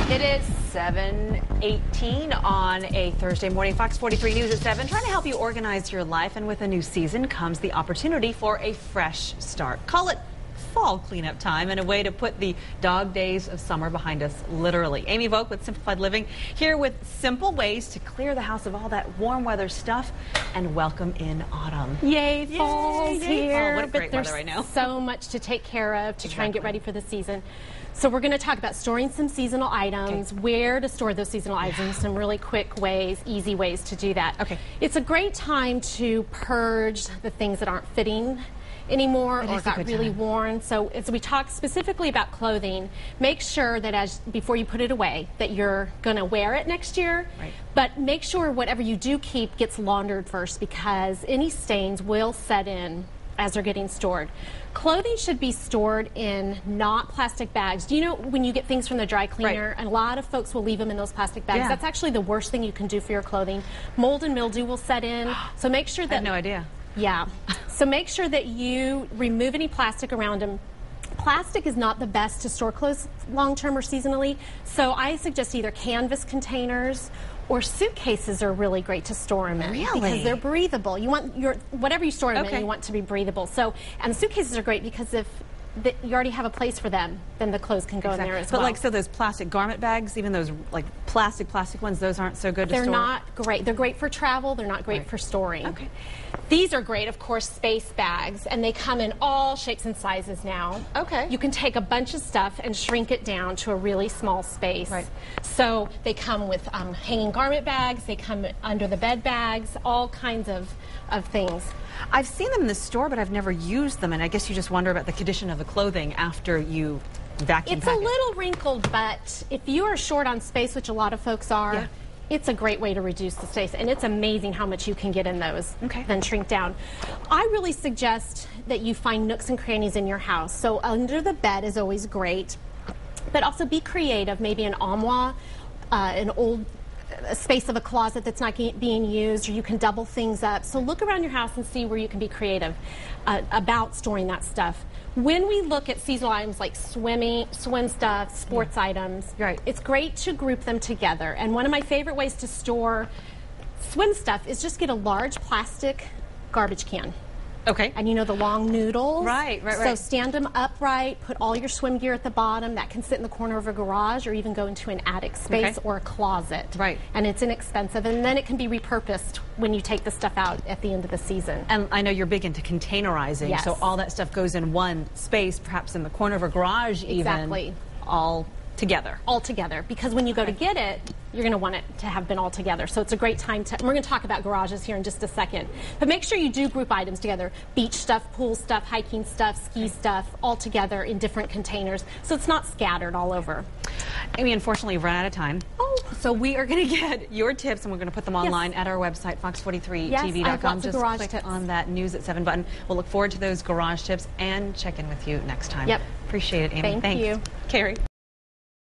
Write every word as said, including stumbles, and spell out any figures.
It is seven eighteen on a Thursday morning. Fox forty-three News at seven, trying to help you organize your life. And with a new season comes the opportunity for a fresh start. Call it fall cleanup time and a way to put the dog days of summer behind us, literally. Amy Vogt with Simplified Living here with simple ways to clear the house of all that warm weather stuff and welcome in autumn. Yay, fall's yay, here. Fall. What great but there's weather right now. so much to take care of to Exactly. try and get ready for the season. So we're going to talk about storing some seasonal items, Okay. where to store those seasonal items, some really quick ways, easy ways to do that. Okay. It's a great time to purge the things that aren't fitting anymore It or is a got good really time. worn. So as we talk specifically about clothing, make sure that as before you put it away that you're going to wear it next year. Right. But make sure whatever you do keep gets laundered first, because any stains will set in as they're getting stored. Clothing should be stored in not plastic bags. Do you know when you get things from the dry cleaner, Right. and a lot of folks will leave them in those plastic bags? Yeah. That's actually the worst thing you can do for your clothing. Mold and mildew will set in. So make sure I that had no idea. yeah. So make sure that you remove any plastic around them. Plastic is not the best to store clothes long-term or seasonally, so I suggest either canvas containers or suitcases are really great to store them in. Really? Because they're breathable. You want your whatever you store them Okay. in, you want to be breathable. So, and suitcases are great because if the, you already have a place for them, then the clothes can go Exactly. in there as but well. like, so those plastic garment bags, even those like plastic, plastic ones, those aren't so good to They're store? not great. They're great for travel. They're not great Right. for storing. Okay. These are great, of course, space bags, and they come in all shapes and sizes now. Okay. You can take a bunch of stuff and shrink it down to a really small space. Right. So they come with um, hanging garment bags. They come under the bed bags. All kinds of of things. I've seen them in the store, but I've never used them, and I guess you just wonder about the condition of the clothing after you vacuum It's a pack it. little wrinkled, but if you are short on space, which a lot of folks are, Yeah. it's a great way to reduce the space, and it's amazing how much you can get in those, Okay. then shrink down. I really suggest that you find nooks and crannies in your house. So under the bed is always great, but also be creative, maybe an armoire, uh, an old a space of a closet that's not ge- being used, or you can double things up. So look around your house and see where you can be creative uh, about storing that stuff. When we look at seasonal items like swimming, swim stuff, sports items, Right. it's great to group them together. And one of my favorite ways to store swim stuff is just get a large plastic garbage can. Okay. And you know the long noodles? Right, right, So right. stand them upright, put all your swim gear at the bottom. That can sit in the corner of a garage or even go into an attic space Okay. or a closet. Right. And it's inexpensive, and then it can be repurposed when you take the stuff out at the end of the season. And I know you're big into containerizing, Yes. so all that stuff goes in one space, perhaps in the corner of a garage even. Exactly. All together. All together, because when you go to get it, you're going to want it to have been all together. So it's a great time to, and we're going to talk about garages here in just a second. But make sure you do group items together. Beach stuff, pool stuff, hiking stuff, ski stuff, all together in different containers. So it's not scattered all over. Amy, unfortunately, we've run out of time. Oh. So we are going to get your tips, and we're going to put them Yes. online at our website, fox forty-three Yes, T V I dot have com. lots of Just garage click tips. on that News at seven button. We'll look forward to those garage tips and check in with you next time. Yep. Appreciate it, Amy. Thank Thanks. you. Carrie.